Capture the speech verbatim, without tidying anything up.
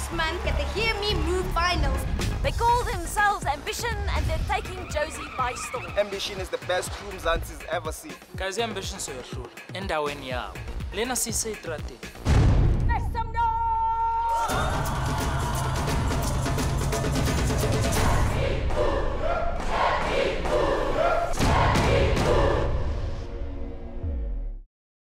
next month at the Hear Me Move finals. They call themselves Ambition and they're taking Josie by storm. Ambition is the best room Zanzi's ever seen. Guys, Ambition so you're endaweni yabo. Lena sise itrate. Make some noise!